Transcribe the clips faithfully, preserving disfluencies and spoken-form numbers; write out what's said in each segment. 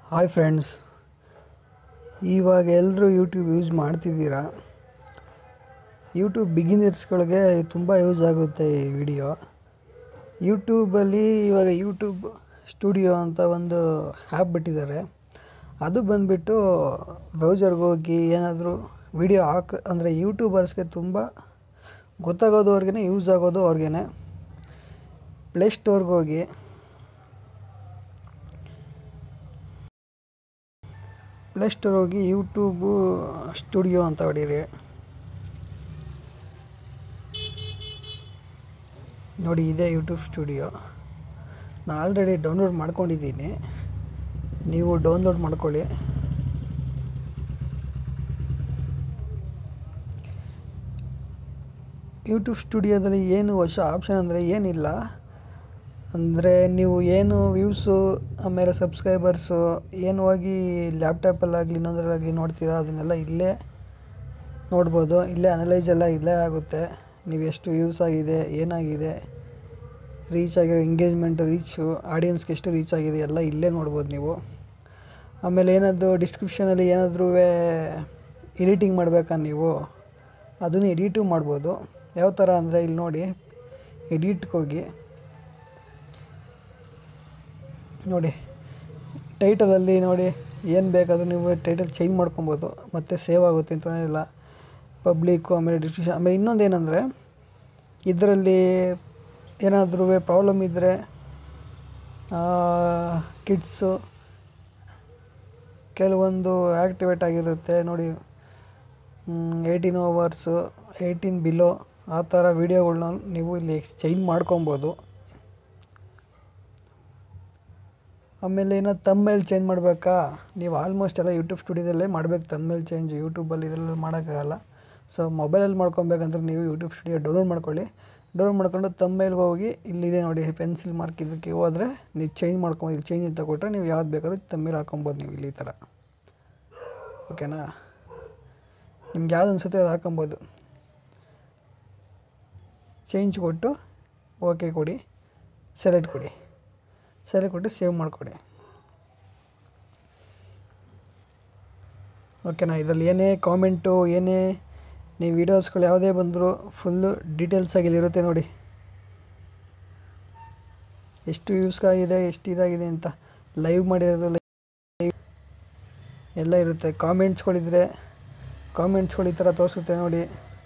Hi friends, ಇವಾಗ ಎಲ್ಲರೂ YouTube use ಮಾಡ್ತಿದ್ದೀರಾ. ಯೂಟ್ಯೂಬ್ ಬಿಗಿನರ್ಸ್ಗಳಿಗೆ ತುಂಬ ಯೂಸ್ ಆಗುತ್ತೆ ಈ ವಿಡಿಯೋ. ಯೂಟ್ಯೂಬಲ್ಲಿ ಇವಾಗ ಯೂಟ್ಯೂಬ್ ಸ್ಟುಡಿಯೋ ಅಂತ ಒಂದು ಆ್ಯಪ್ ಬಿಟ್ಟಿದ್ದಾರೆ. ಅದು ಬಂದುಬಿಟ್ಟು ಬ್ರೌಸರ್ಗೆ ಹೋಗಿ ಏನಾದರೂ ವಿಡಿಯೋ ಹಾಕ್ ಅಂದರೆ ಯೂಟ್ಯೂಬರ್ಸ್ಗೆ ತುಂಬ ಗೊತ್ತಾಗೋದು ಅವ್ರಿಗೇ, ಯೂಸ್ ಆಗೋದು ಅವ್ರಿಗೇ. ಪ್ಲೇಸ್ಟೋರ್ಗೆ ಹೋಗಿ ಪ್ಲೇಸ್ಟೋರ್ ಹೋಗಿ ಯೂಟ್ಯೂಬು ಸ್ಟುಡಿಯೋ ಅಂತ ಹೊಡೀರಿ. ನೋಡಿ, ಇದೆ ಯೂಟ್ಯೂಬ್ ಸ್ಟುಡಿಯೋ. ನಾನು ಆಲ್ರೆಡಿ ಡೌನ್ಲೋಡ್ ಮಾಡ್ಕೊಂಡಿದ್ದೀನಿ, ನೀವು ಡೌನ್ಲೋಡ್ ಮಾಡ್ಕೊಳ್ಳಿ. ಯೂಟ್ಯೂಬ್ ಸ್ಟುಡಿಯೋದಲ್ಲಿ ಏನು ಹೊಸ ಆಪ್ಷನ್ ಅಂದರೆ ಏನಿಲ್ಲ. ಅಂದರೆ ನೀವು ಏನು ವ್ಯೂಸು ಆಮೇಲೆ ಸಬ್ಸ್ಕ್ರೈಬರ್ಸು ಏನು ಹೋಗಿ ಲ್ಯಾಪ್ಟಾಪಲ್ಲಾಗಲಿ ಇನ್ನೊಂದರಲ್ಲಾಗಲಿ ನೋಡ್ತೀರಾ, ಅದನ್ನೆಲ್ಲ ಇಲ್ಲೇ ನೋಡ್ಬೋದು. ಇಲ್ಲೇ ಅನಲೈಸ್ ಎಲ್ಲ ಇಲ್ಲೇ ಆಗುತ್ತೆ. ನೀವು ಎಷ್ಟು ವ್ಯೂಸ್ ಆಗಿದೆ, ಏನಾಗಿದೆ, ರೀಚ್ ಆಗಿರೋ ಎಂಗೇಜ್ಮೆಂಟು, ರೀಚು, ಆಡಿಯನ್ಸ್ಗೆ ಎಷ್ಟು ರೀಚ್ ಆಗಿದೆ ಎಲ್ಲ ಇಲ್ಲೇ ನೋಡ್ಬೋದು ನೀವು. ಆಮೇಲೆ ಏನಾದರೂ ಡಿಸ್ಕ್ರಿಪ್ಷನಲ್ಲಿ ಏನಾದರೂ ಎಡಿಟಿಂಗ್ ಮಾಡಬೇಕಾ ನೀವು, ಅದನ್ನು ಎಡಿಟು ಮಾಡ್ಬೋದು. ಯಾವ ಥರ ಅಂದರೆ ಇಲ್ಲಿ ನೋಡಿ, ಎಡಿಟ್ಗೆ ಹೋಗಿ ನೋಡಿ, ಟೈಟಲಲ್ಲಿ ನೋಡಿ ಏನು ಬೇಕಾದರೂ ನೀವು ಟೈಟಲ್ ಚೇಂಜ್ ಮಾಡ್ಕೊಬೋದು, ಮತ್ತು ಸೇವ್ ಆಗುತ್ತೆ ಅಂತಲೇ ಇಲ್ಲ. ಪಬ್ಲಿಕ್ಕು ಆಮೇಲೆ ಡಿಸ್ಕ್ರಿಪ್ಷನ್. ಆಮೇಲೆ ಇನ್ನೊಂದು ಏನಂದರೆ, ಇದರಲ್ಲಿ ಏನಾದರೂ ಪ್ರಾಬ್ಲಮ್ ಇದ್ದರೆ ಕಿಡ್ಸು ಕೆಲವೊಂದು ಆ್ಯಕ್ಟಿವೇಟ್ ಆಗಿರುತ್ತೆ ನೋಡಿ, ಏಯ್ಟೀನ್ ಓವರ್ಸು, ಏಯ್ಟೀನ್ ಬಿಲೋ ಆ ಥರ ವೀಡಿಯೋಗಳ್ನ ನೀವು ಇಲ್ಲಿ ಚೇಂಜ್ ಮಾಡ್ಕೊಬೋದು. ಆಮೇಲೆ ಏನೋ ತಮ್ಮನೇಲ್ ಚೇಂಜ್ ಮಾಡಬೇಕಾ, ನೀವು ಆಲ್ಮೋಸ್ಟ್ ಎಲ್ಲ ಯೂಟ್ಯೂಬ್ ಸ್ಟುಡಿಯೋದಲ್ಲೇ ಮಾಡಬೇಕು ತಮ್ಮನೇಲ್ ಚೇಂಜ್. ಯೂಟ್ಯೂಬಲ್ಲಿ ಇದೆಲ್ಲ ಮಾಡೋಕ್ಕಾಗಲ್ಲ. ಸೊ ಮೊಬೈಲಲ್ಲಿ ಮಾಡ್ಕೊಬೇಕಂದ್ರೆ ನೀವು ಯೂಟ್ಯೂಬ್ ಸ್ಟುಡಿಯೋ ಡೌನ್ಲೋಡ್ ಮಾಡ್ಕೊಳ್ಳಿ. ಡೌನ್ಲೋಡ್ ಮಾಡ್ಕೊಂಡು ತಮ್ಮನೇಲ್ಗೆ ಹೋಗಿ ಇಲ್ಲಿದೆ ನೋಡಿ ಪೆನ್ಸಿಲ್ ಮಾರ್ಕ್, ಇದಕ್ಕೆ ಹೋದರೆ ನೀವು ಚೇಂಜ್ ಮಾಡ್ಕೊಂಡು ಇಲ್ಲಿ ಚೇಂಜ್ ಅಂತ ಕೊಟ್ಟರೆ ನೀವು ಯಾವ್ದು ಬೇಕಾದ್ರೂ ತಮ್ಮನೇಲ್ ಹಾಕೊಬೋದು ನೀವು ಇಲ್ಲಿ ಈ ಥರ. ಓಕೆನಾ? ನಿಮ್ಗೆ ಯಾವ್ದು ಅನಿಸುತ್ತೆ ಅದು ಹಾಕೊಬೋದು. ಚೇಂಜ್ ಕೊಟ್ಟು ಓಕೆ ಕೊಡಿ, ಸೆಲೆಕ್ಟ್ ಕೊಡಿ, ಸೆಲೆಕ್ಟ್ ಕೊಟ್ಟು ಸೇವ್ ಮಾಡಿಕೊಡಿ. ಓಕೆನಾ? ಇದರಲ್ಲಿ ಏನೇ ಕಾಮೆಂಟು, ಏನೇ ನೀವು ವೀಡಿಯೋಸ್ಗಳು ಯಾವುದೇ ಬಂದರೂ ಫುಲ್ಲು ಡೀಟೇಲ್ಸಾಗಿ ಇಲ್ಲಿರುತ್ತೆ ನೋಡಿ, ಎಷ್ಟು ವ್ಯೂಸ್ಗಾಗಿದೆ, ಎಷ್ಟು ಇದಾಗಿದೆ ಅಂತ, ಲೈವ್ ಮಾಡಿರೋದು ಲೈವ್ ಎಲ್ಲ ಇರುತ್ತೆ. ಕಾಮೆಂಟ್ಸ್ಗಳಿದ್ರೆ ಕಾಮೆಂಟ್ಸ್ಗಳು ಈ ಥರ ತೋರಿಸುತ್ತೆ ನೋಡಿ.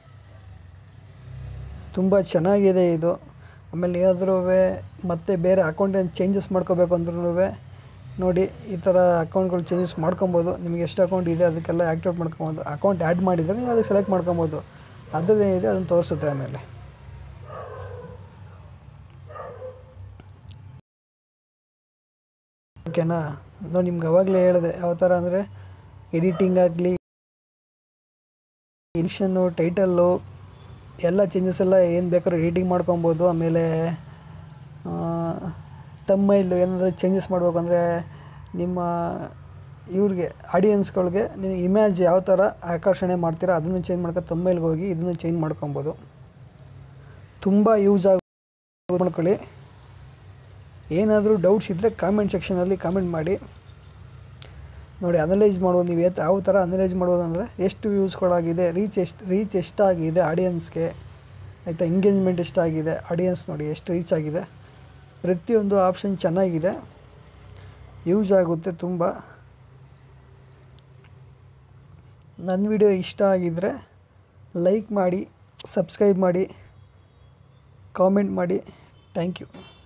ತುಂಬ ಚೆನ್ನಾಗಿದೆ ಇದು. ಆಮೇಲೆ ಏನಾದರೂ ಮತ್ತೆ ಬೇರೆ ಅಕೌಂಟೇನು ಚೇಂಜಸ್ ಮಾಡ್ಕೋಬೇಕು ಅಂದ್ರೂ ನೋಡಿ, ಈ ಥರ ಅಕೌಂಟ್ಗಳು ಚೇಂಜಸ್ ಮಾಡ್ಕೊಬೋದು. ನಿಮಗೆ ಎಷ್ಟು ಅಕೌಂಟ್ ಇದೆ ಅದಕ್ಕೆಲ್ಲ ಆ್ಯಕ್ಟಿವೇಟ್ ಮಾಡ್ಕೊಬೋದು. ಅಕೌಂಟ್ ಆ್ಯಡ್ ಮಾಡಿದರೆ ನೀವು ಅದಕ್ಕೆ ಸೆಲೆಕ್ಟ್ ಮಾಡ್ಕೊಬೋದು. ಅದ್ರದ್ದು ಏನಿದೆ ಅದನ್ನು ತೋರಿಸುತ್ತೆ. ಆಮೇಲೆ ಓಕೆನಾ? ನಾವು ನಿಮ್ಗೆ ಅವಾಗಲೇ ಹೇಳಿದೆ ಯಾವ ಥರ ಅಂದರೆ, ಎಡಿಟಿಂಗ್ ಆಗಲಿ, ಇನ್ಷನ್ನು, ಟೈಟಲ್ಲು ಎಲ್ಲ ಚೇಂಜಸ್ ಎಲ್ಲ ಏನು ಬೇಕಾದ್ರೂ ಎಡಿಟಿಂಗ್ ಮಾಡ್ಕೊಬೋದು. ಆಮೇಲೆ ತಮ್ಮನೇಲ್ ಏನಾದರೂ ಚೇಂಜಸ್ ಮಾಡಬೇಕಂದ್ರೆ ನಿಮ್ಮ ಇವ್ರಿಗೆ ಆಡಿಯನ್ಸ್ಗಳಿಗೆ ನೀವು ಇಮೇಜ್ ಯಾವ ಥರ ಆಕರ್ಷಣೆ ಮಾಡ್ತೀರಾ ಅದನ್ನು ಚೇಂಜ್ ಮಾಡ್ಕೊ ತಮ್ಮನೇಲ್ಗೆ ಹೋಗಿ ಇದನ್ನು ಚೇಂಜ್ ಮಾಡ್ಕೊಬೋದು. ತುಂಬ ಯೂಸ್ ಆಗಿ ಮಾಡ್ಕೊಳ್ಳಿ. ಏನಾದರೂ ಡೌಟ್ಸ್ ಇದ್ದರೆ ಕಾಮೆಂಟ್ ಸೆಕ್ಷನಲ್ಲಿ ಕಾಮೆಂಟ್ ಮಾಡಿ. ನೋಡಿ, ಅನಲೈಸ್ ಮಾಡ್ಬೋದು. ನೀವು ಯಾವ ಥರ ಅನಲೈಸ್ ಮಾಡ್ಬೋದು ಅಂದರೆ, ಎಷ್ಟು ವ್ಯೂಸ್ಗಳಾಗಿದೆ, ರೀಚ್ ಎಷ್ಟು ರೀಚ್ ಎಷ್ಟಾಗಿದೆ ಆಡಿಯನ್ಸ್ಗೆ, ಆಯಿತಾ, ಎಂಗೇಜ್ಮೆಂಟ್ ಎಷ್ಟಾಗಿದೆ, ಆಡಿಯನ್ಸ್ ನೋಡಿ ಎಷ್ಟು ರೀಚ್ ಆಗಿದೆ. ಪ್ರತಿಯೊಂದು ಆಪ್ಷನ್ ಚೆನ್ನಾಗಿದೆ, ಯೂಸ್ ಆಗುತ್ತೆ ತುಂಬ. ನನ್ನ ವಿಡಿಯೋ ಇಷ್ಟ ಆಗಿದ್ದರೆ ಲೈಕ್ ಮಾಡಿ, ಸಬ್ಸ್ಕ್ರೈಬ್ ಮಾಡಿ, ಕಾಮೆಂಟ್ ಮಾಡಿ. Thank you.